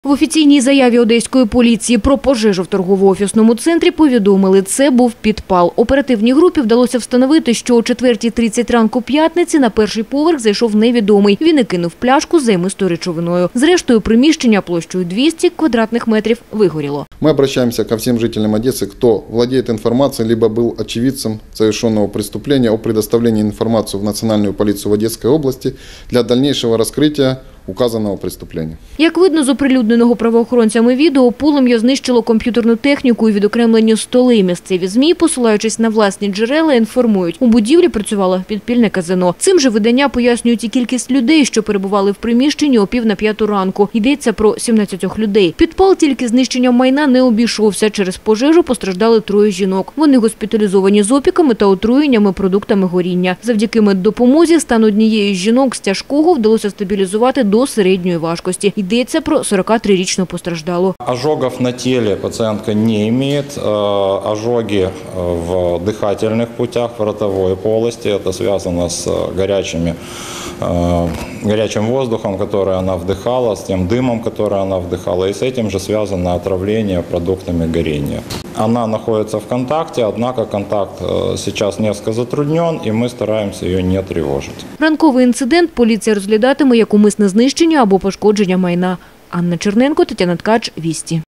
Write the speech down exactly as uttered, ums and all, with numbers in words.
В офіційній заяві одеської поліції про пожежу в торгово-офісному центрі повідомили, це був підпал. Оперативній групі вдалося встановити, що о четвертій тридцять ранку п'ятниці на перший поверх зайшов невідомий. Він і кинув пляшку з займистою речовиною. Зрештою, приміщення площею двісті квадратних метрів вигоріло. Мы обращаемся ко всем жителям Одессы, кто владеет информацией, либо был очевидцем совершенного преступления, о предоставлении информации в Национальную полицию в Одесской области для дальнейшего раскрытия указаного преступления. Як видно з оприлюдненого правоохоронцями відео, полум'я знищило комп'ютерну техніку і відокремлені столи. Місцеві ЗМІ, посилаючись на власні джерела, інформують, у будівлі працювало підпільне казино. Цим же видання пояснюють і кількість людей, що перебували в приміщенні о пів на п'яту ранку. Йдеться про сімнадцять людей. Підпал тільки знищенням майна не обійшовся. Через пожежу постраждали троє жінок. Вони госпіталізовані з опіками та отруєннями продуктами горіння. Завдяки меддопомозі стан однієї з жінок з тяжкого вдалося стабілізувати до середньої важкості. Йдеться про сорокатрирічну постраждалу. Ожогов на теле пациентка не имеет. Ожоги в дыхательных путях, в ротовой полости. Это связано с горячими, горячим воздухом, который она вдыхала, с тем дымом, который она вдыхала. И с этим же связано отравление продуктами горения. Она находится в контакте, однако контакт сейчас несколько затруднен, и мы стараемся ее не тревожить. Ранковий інцидент поліція розглядатиме як умисне знищення або пошкодження майна. Анна Черненко, Тетяна Ткач, Вісті.